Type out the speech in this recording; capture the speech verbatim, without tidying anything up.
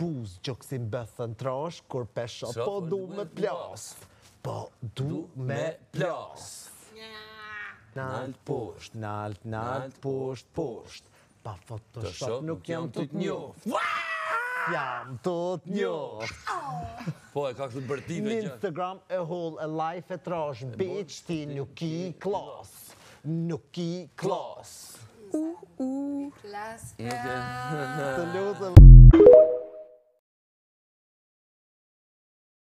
buz, gjoksin bëthën trash, kur pesha po du me plas. Po du me plas. Nalt posht, nalt, nalt, posht, posht. Pa Photoshop nuk jam të t'njoft. Jam të t'njoft. Po, e ka kështu të bërtive Në që... Instagram e hold e life e trash, bitch, ti nuk i klas. Nuk i klas. Klas, klas. Të lutëm.